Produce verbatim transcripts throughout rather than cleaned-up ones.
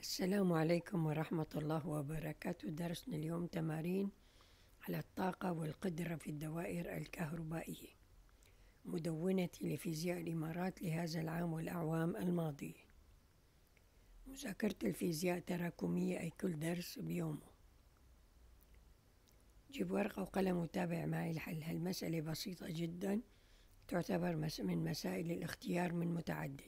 السلام عليكم ورحمة الله وبركاته. درسنا اليوم تمارين على الطاقة والقدرة في الدوائر الكهربائية، مدونة لفيزياء الإمارات لهذا العام والأعوام الماضية. مذاكرة الفيزياء تراكمية، أي كل درس بيومه. جيب ورقة وقلم وتابع معي الحل. هالمسألة بسيطة جدا، تعتبر من مسائل الاختيار من متعدد.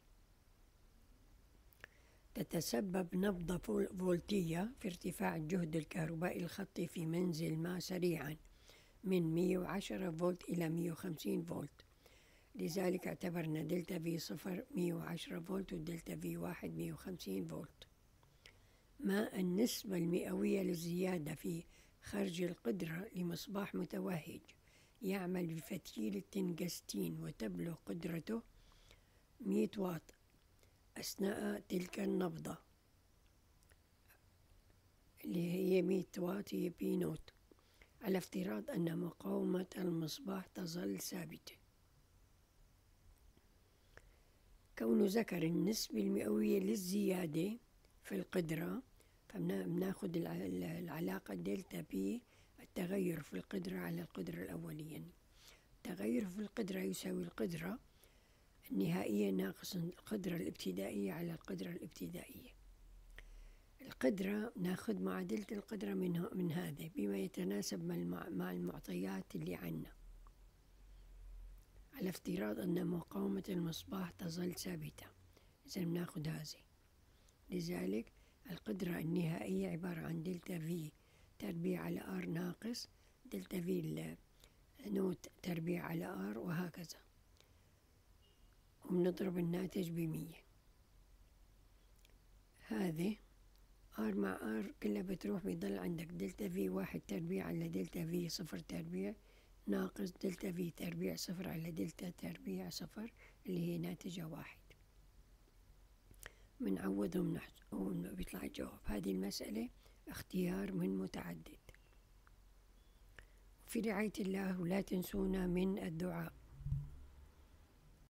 تتسبب نبضة فولتية في ارتفاع الجهد الكهربائي الخطي في منزل ما سريعا من مئة وعشرة فولت إلى مئة وخمسين فولت. لذلك اعتبرنا دلتا في صفر مئة وعشرة فولت ودلتا في واحد مئة وخمسين فولت. ما النسبة المئوية للزيادة في خرج القدرة لمصباح متوهج يعمل بفتيل التنجستين وتبلغ قدرته مئة واط أثناء تلك النبضة، اللي هي مئة واط، هي بي نوت، على افتراض أن مقاومة المصباح تظل ثابتة. كون ذكر النسبة المئوية للزيادة في القدرة، فبناخد العلاقة دلتا بي، التغير في القدرة على القدرة الأولية. يعني التغير في القدرة يساوي القدرة النهائية ناقص القدرة الابتدائية على القدرة الابتدائية. القدرة ناخد معادلة القدرة من, من هذا بما يتناسب مع المعطيات اللي عنا، على افتراض أن مقاومة المصباح تظل ثابتة. إذا بناخد هذه، لذلك القدرة النهائية عبارة عن دلتا في تربيع على آر ناقص دلتا في نوت تربيع على آر، وهكذا، وبنضرب الناتج بمية. هذه آر مع آر كلها بتروح، بيضل عندك دلتا في واحد تربيع على دلتا في صفر تربيع ناقص دلتا في تربيع صفر على دلتا تربيع صفر، اللي هي ناتجة واحد. بنعوضهم وبيطلع الجواب. هذه المسألة اختيار من متعدد. في رعاية الله، ولا تنسونا من الدعاء.